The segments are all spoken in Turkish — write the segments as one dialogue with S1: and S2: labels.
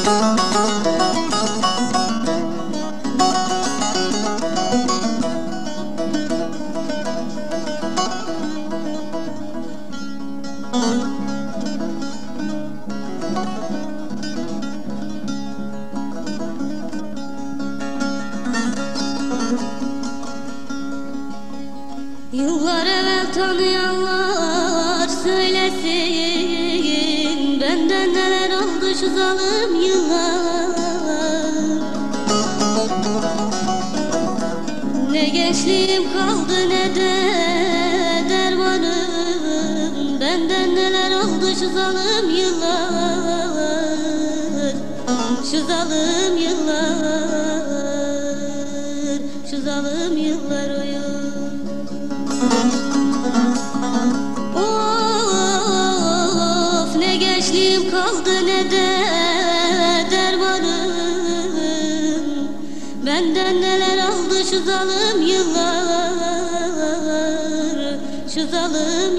S1: Yıllar evvel tanıyanlar söylesin, benden neler oldu şu zalim yıllar. Ne gençliğim kaldı ne de dermanım, benden neler oldu şu zalim yıllar. Şu zalim yıllar, şu zalim yıllar uyur. Of, ne gençliğim kaldı ne de dermanım, benden neler aldı şu zalim yıllar. Şu zalim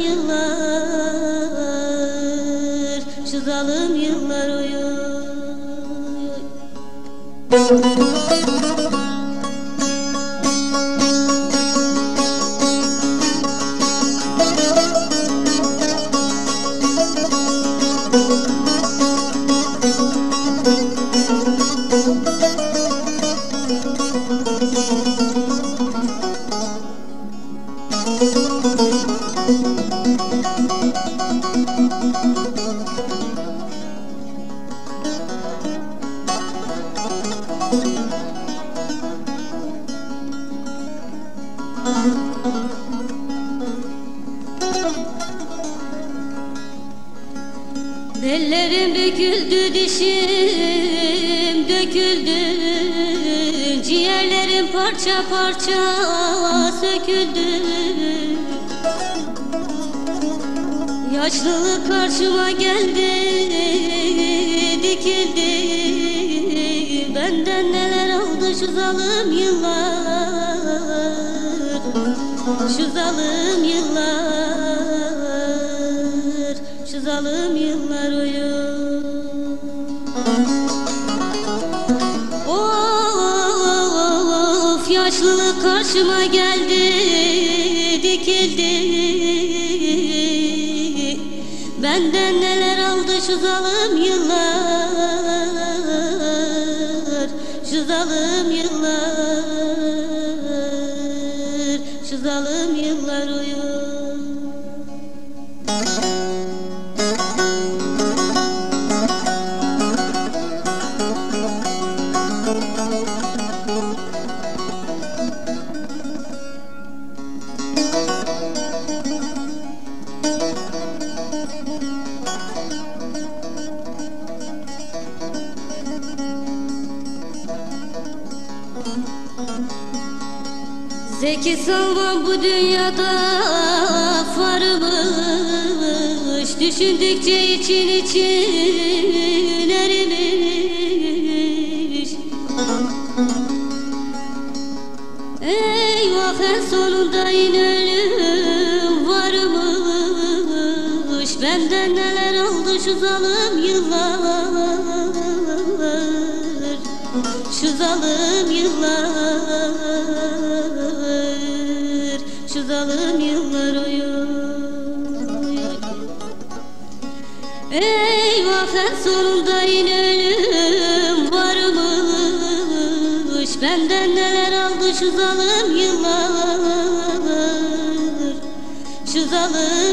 S1: yıllar, şu zalim yıllar uyuyor. Ellerim büküldü, dişim döküldü, ciğerlerim parça parça söküldü. Yaşlılık karşıma geldi, dikildi, benden neler oldu şu zalim yıllar. Şu zalim yıllar, şu zalim yıllar uyuyor. Of, yaşlılık karşıma geldi, dikildi, benden neler aldı şu zalim yıllar. Şu zalim yıllar, şu zalim yıllar uyuyor. Zeki Salman bu dünyada varmış, düşündükçe için için erimiş. Eyvah, en sonunda yine ölüm varmış, benden neler oldu şu zalim yıllar. Şu zalim yıllar, şu zalim yıllar uyuyor. Eyvah, en sonunda yine ölüm varmış, benden neler aldı şu zalim yıllar. Şu zalim